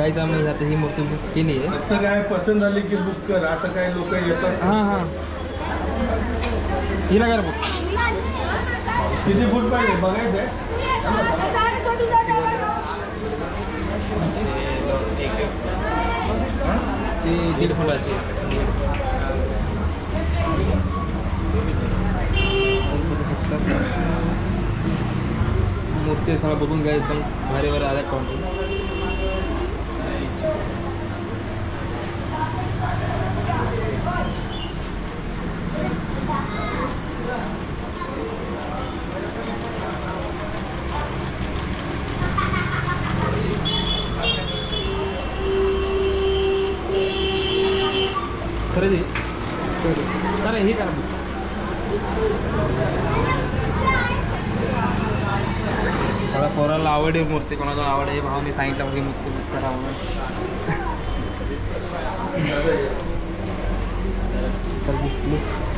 काहीच आम्ही आता ही मूर्ती बुक केली आहे. आता काय पसंत झाली की बुक कर. आता काय लोक येतात. हां हिला कर बुक. किती फूट पाहिजे बघायचं आहे. ती 1.5 फुटाची. मूर्ती सगळं बघून घ्या एकदम भारी भारी आल्या क्वालिटी. खरेदी करा ही करा बुक. मला पोराला आवड आहे मूर्ती. कोणाला आवड आहे भावाने सांगितलं म्हणजे मूर्ती बुक करा म्हणून. चल बुक